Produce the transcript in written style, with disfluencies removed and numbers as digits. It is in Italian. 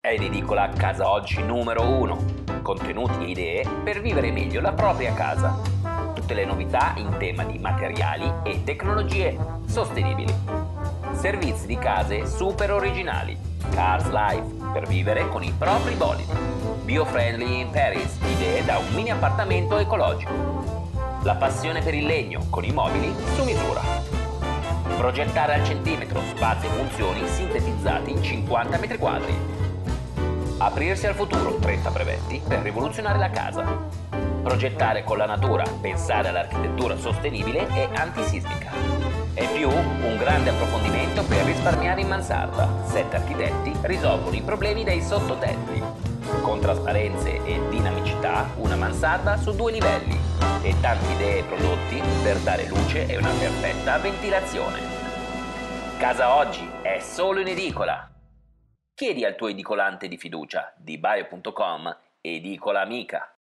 È in edicola Casa Oggi numero 1. Contenuti e idee per vivere meglio la propria casa. Tutte le novità in tema di materiali e tecnologie sostenibili. Servizi di case super originali. Cars Life per vivere con i propri bolidi. Bio-friendly in Paris, idee da un mini appartamento ecologico. La passione per il legno con i mobili su misura. Progettare al centimetro, spazi e funzioni sintetizzati in 50 metri quadri. Aprirsi al futuro, 30 brevetti per rivoluzionare la casa. Progettare con la natura, pensare all'architettura sostenibile e antisismica. E più, un grande approfondimento per risparmiare in mansarda. 7 architetti risolvono i problemi dei sottotetti. Con trasparenze e dinamicità, una mansarda su 2 livelli. E tante idee e prodotti per dare luce e una perfetta ventilazione. Casa Oggi è solo in edicola. Chiedi al tuo edicolante di fiducia di Bio.com Edicola Amica.